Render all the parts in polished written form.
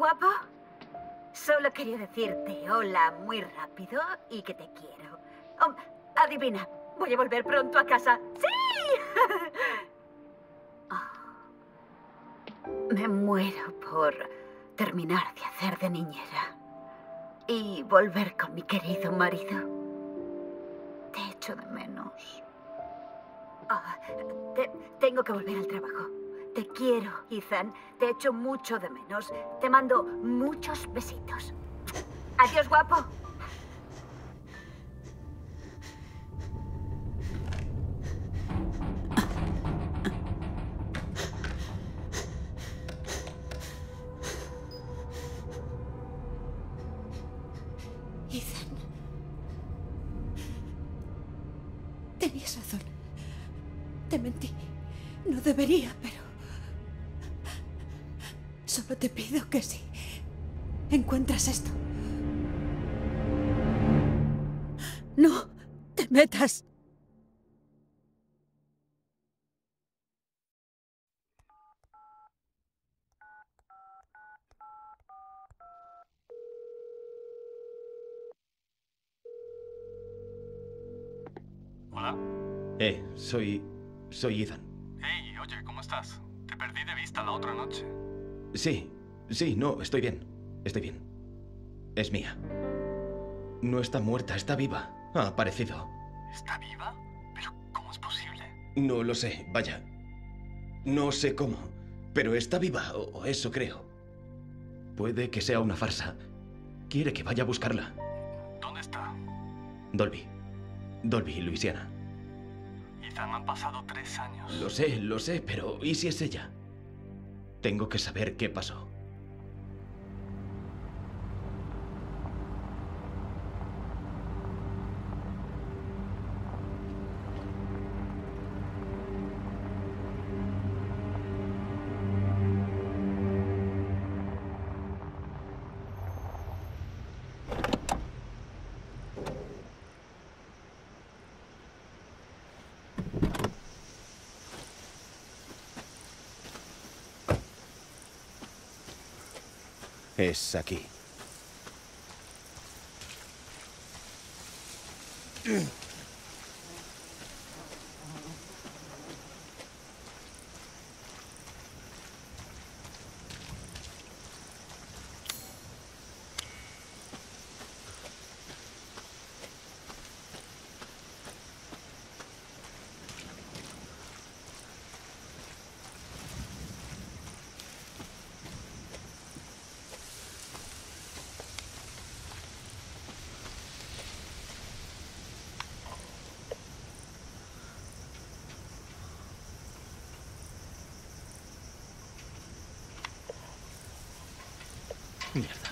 guapo. Solo quería decirte hola muy rápido y que te quiero. Oh, adivina, voy a volver pronto a casa. ¡Sí! Oh, me muero por terminar de hacer de niñera y volver con mi querido marido. Te echo de menos. Tengo que volver al trabajo. Te quiero, Ethan. Te echo mucho de menos. Te mando muchos besitos. Adiós, guapo. Ethan. Tenías razón. Te mentí. No debería, pero... Solo te pido que si encuentras esto, no te metas. Hola. Soy Ethan. Hey, oye, ¿cómo estás? Te perdí de vista la otra noche. Sí, no, estoy bien. Estoy bien. Es mía. No está muerta, está viva. Ha aparecido. ¿Está viva? ¿Pero cómo es posible? No lo sé, vaya. No sé cómo, pero está viva, o eso creo. Puede que sea una farsa. Quiere que vaya a buscarla. ¿Dónde está? Dolby, Luisiana. Ethan, han pasado 3 años. Lo sé, pero ¿y si es ella? Tengo que saber qué pasó. Es aquí. Mierda.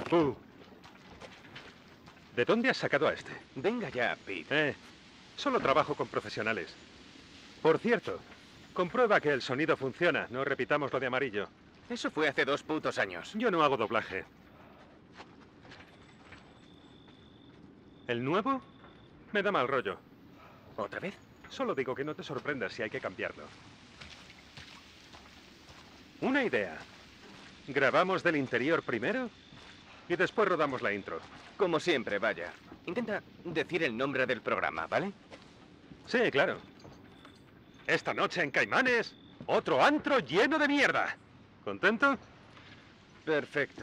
¿De dónde has sacado a este? Venga ya, Pete. Solo trabajo con profesionales. Por cierto, comprueba que el sonido funciona. No repitamos lo de amarillo. Eso fue hace 2 putos años. Yo no hago doblaje. ¿El nuevo? Me da mal rollo. ¿Otra vez? Solo digo que no te sorprendas si hay que cambiarlo. Una idea. Grabamos del interior primero y después rodamos la intro. Como siempre, vaya. Intenta decir el nombre del programa, ¿vale? Sí, claro. Esta noche en Caimanes, otro antro lleno de mierda. ¿Contento? Perfecto.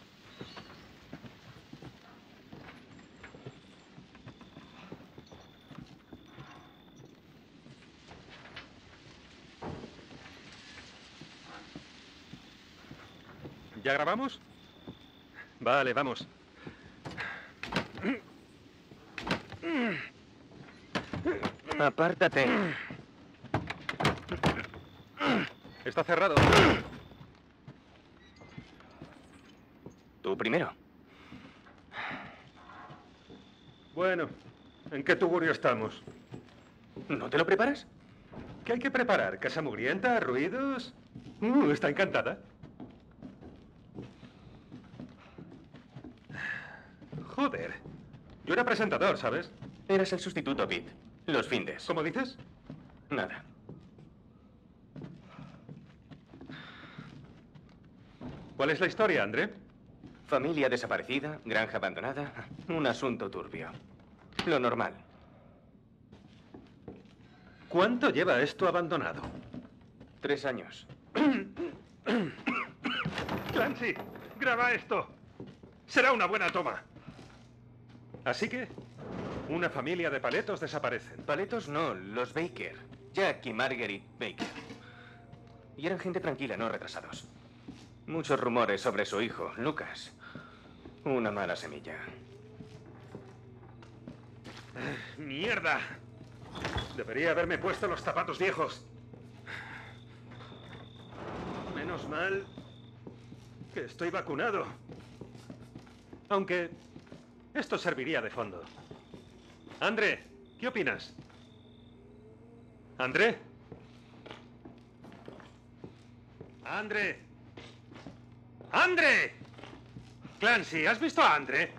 ¿Ya grabamos? Vale, vamos. Apártate. Está cerrado. Tú primero. Bueno, ¿en qué tugurio estamos? ¿No te lo preparas? ¿Qué hay que preparar? ¿Casa mugrienta? ¿Ruidos? Está encantada. Joder. Yo era presentador, ¿sabes? Eras el sustituto, Pete. Los findes. ¿Cómo dices? Nada. ¿Cuál es la historia, André? Familia desaparecida, granja abandonada, un asunto turbio. Lo normal. ¿Cuánto lleva esto abandonado? 3 años. Clancy, graba esto. Será una buena toma. Así que, una familia de paletos desaparecen. Paletos no, los Baker. Jack y Marguerite Baker. Y eran gente tranquila, no retrasados. Muchos rumores sobre su hijo, Lucas. Una mala semilla. ¡Mierda! Debería haberme puesto los zapatos viejos. Menos mal que estoy vacunado. Aunque esto serviría de fondo. André, ¿qué opinas? ¿André? ¡André! ¡André! Clancy, ¿has visto a André?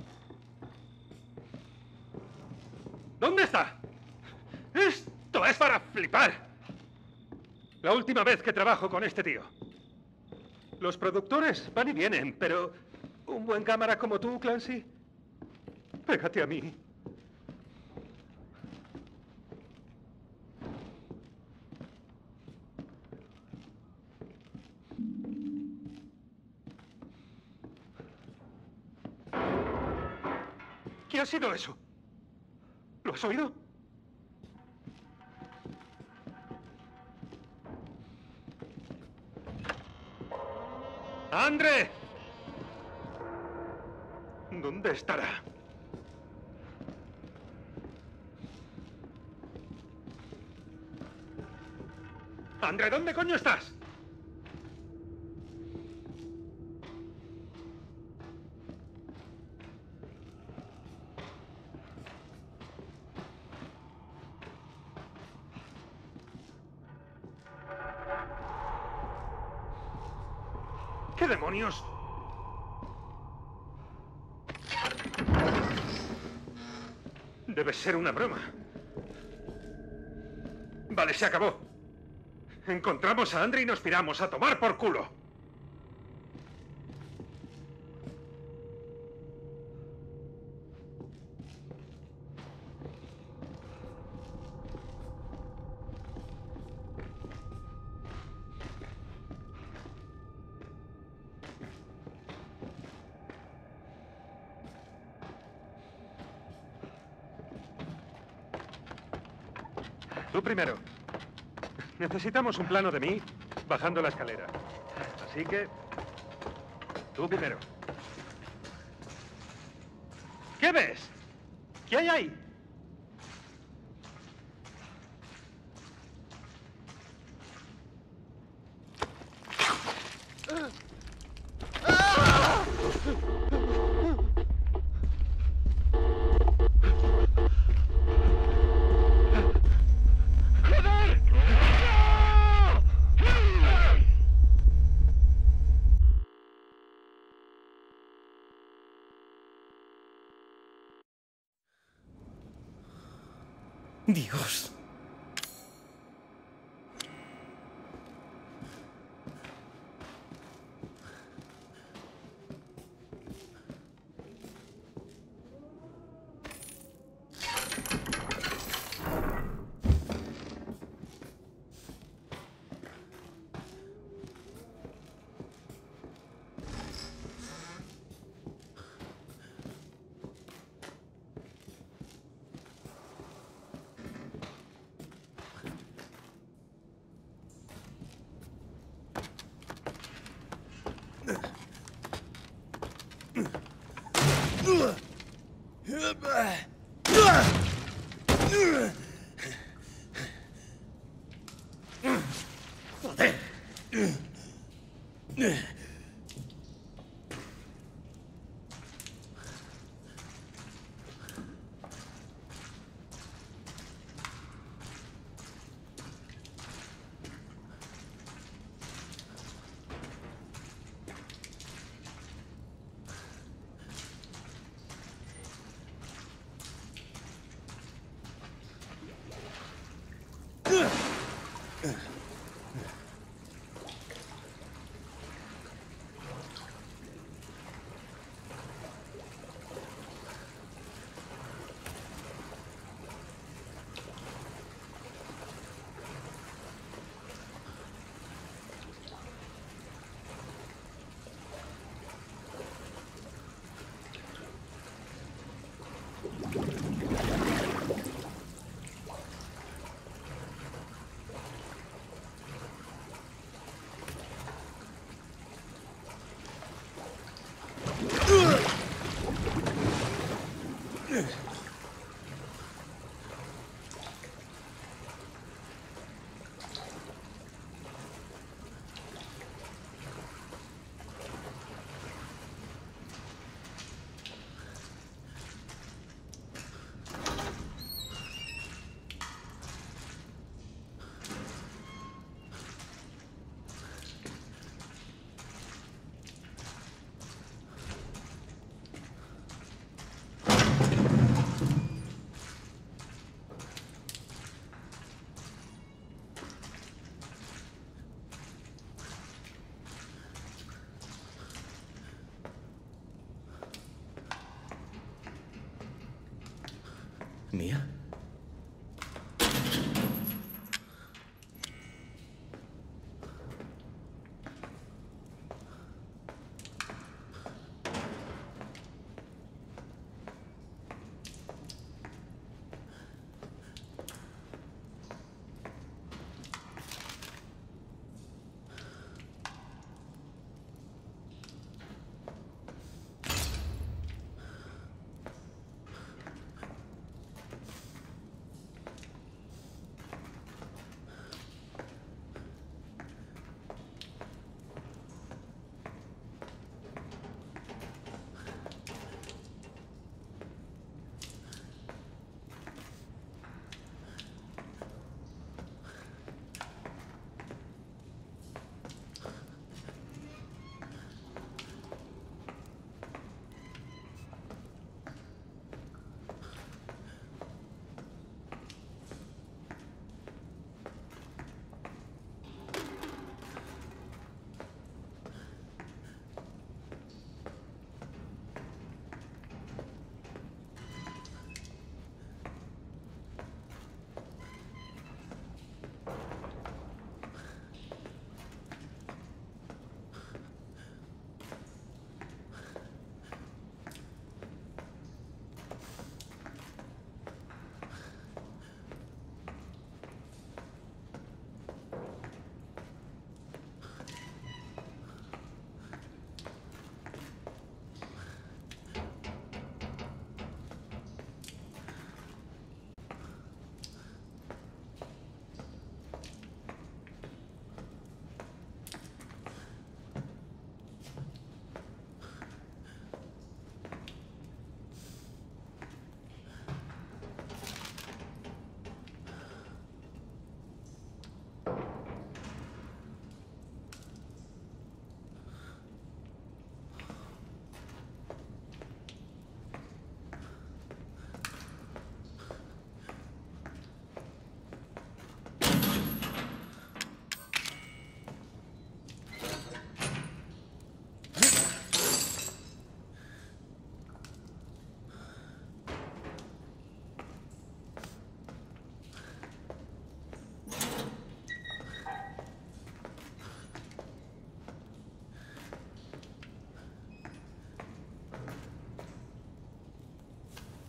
¿Dónde está? Esto es para flipar. La última vez que trabajo con este tío. Los productores van y vienen, pero un buen cámara como tú, Clancy, pégate a mí. ¿Qué ha sido eso? ¿Lo has oído? ¡André! ¿Dónde estará? ¡André, ¿dónde coño estás? ¿Qué demonios? Debe ser una broma. Vale, se acabó. Encontramos a André y nos piramos a tomar por culo. Tú primero. Necesitamos un plano de mí bajando la escalera. Así que, tú primero. ¿Qué ves? ¿Qué hay ahí? Dios. ¿Mía?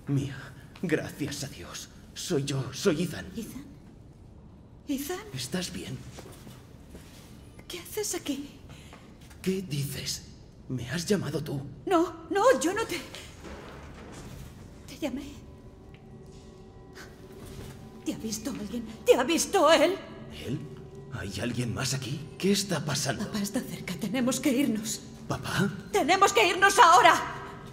Mía, gracias a Dios. Soy yo, soy Ethan. ¿Ethan? ¿Ethan? ¿Estás bien? ¿Qué haces aquí? ¿Qué dices? ¿Me has llamado tú? No, yo no te... Te llamé. ¿Te ha visto alguien? ¿Te ha visto él? ¿Él? ¿Hay alguien más aquí? ¿Qué está pasando? Papá está cerca, tenemos que irnos. ¿Papá? ¡Tenemos que irnos ahora!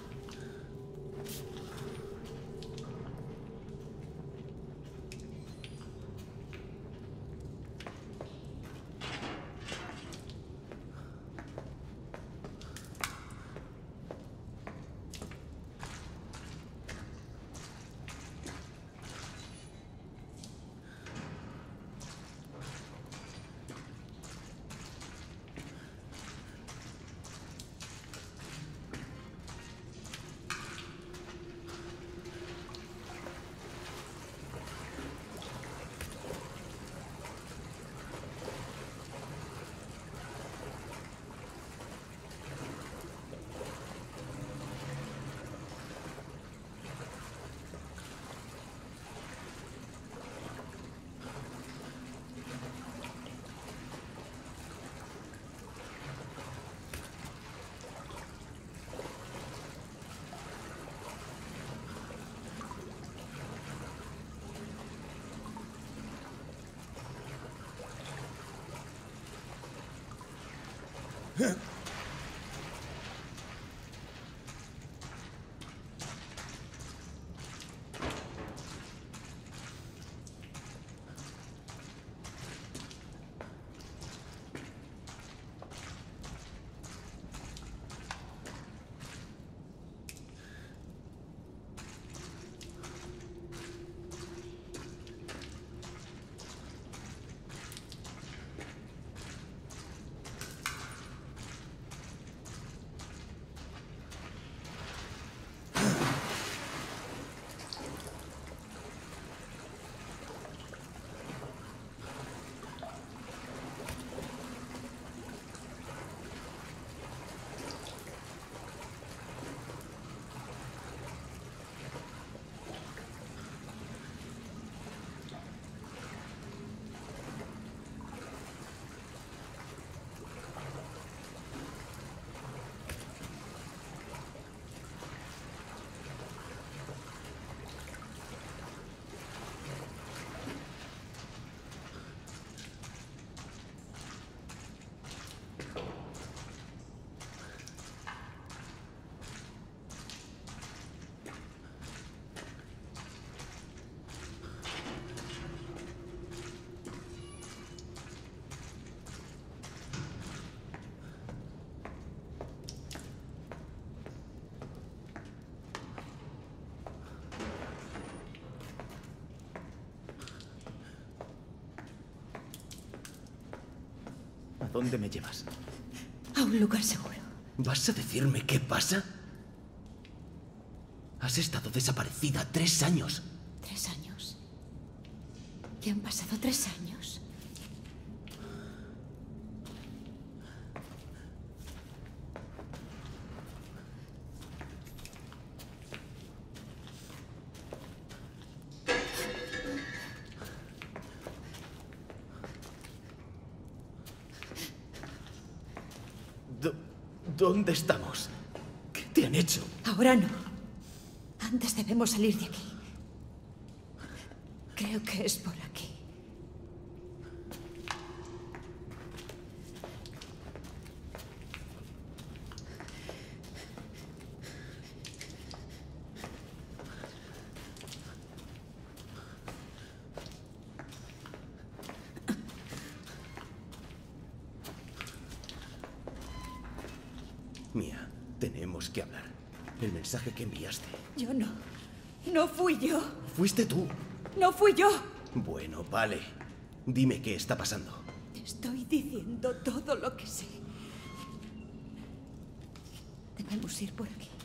¿A dónde me llevas? A un lugar seguro. ¿Vas a decirme qué pasa? Has estado desaparecida 3 años. 3 años. ¿Ya han pasado 3 años? ¿Dónde estamos? ¿Qué te han hecho? Ahora no. Antes debemos salir de aquí. Creo que es por aquí. Mía, tenemos que hablar. El mensaje que enviaste. Yo no. No fui yo. ¿Fuiste tú? No fui yo. Bueno, vale. Dime qué está pasando. Te estoy diciendo todo lo que sé. Debemos ir por aquí.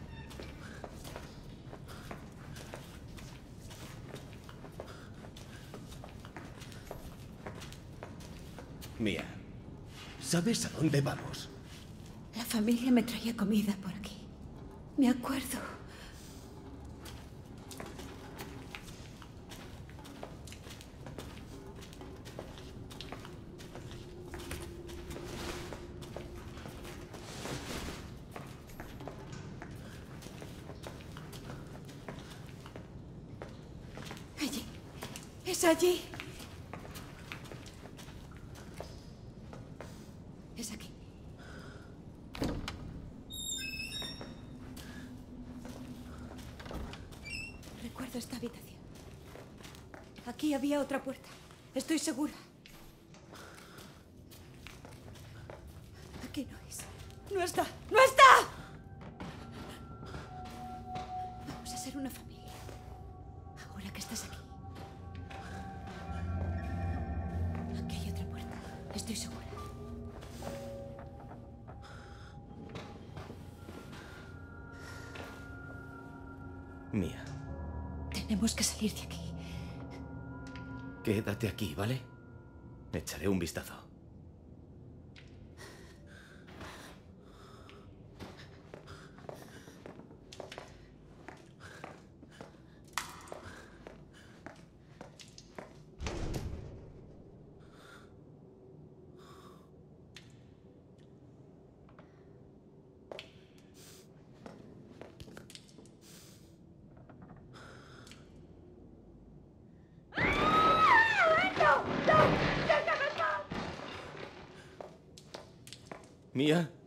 Mía, ¿sabes a dónde vamos? La familia me traía comida por aquí. Me acuerdo. ¿Es allí? Es aquí. Recuerdo esta habitación. Aquí había otra puerta. Estoy segura. Aquí no es. ¡No está! ¡No está! Vamos a ser una familia. Ahora que estás aquí. Aquí hay otra puerta. Estoy segura. Mia, Tenemos que salir de aquí. quédate aquí, ¿vale? Echaré un vistazo. Mia.